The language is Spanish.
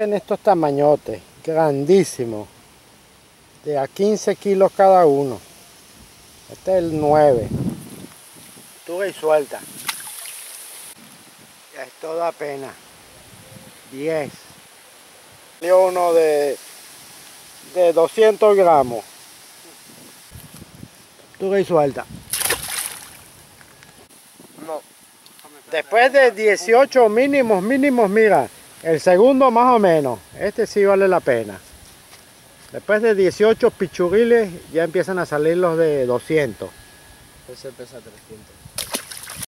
En estos tamañotes, grandísimos, de a 15 kilos cada uno. Este es el 9. Tuve y suelta. Ya esto da pena. 10. Salió uno de 200 gramos. Tuve y suelta. No. Después de 18 mínimos, mira, el segundo más o menos, este sí vale la pena. Después de 18 pichuriles ya empiezan a salir los de 200. Ese pesa 300.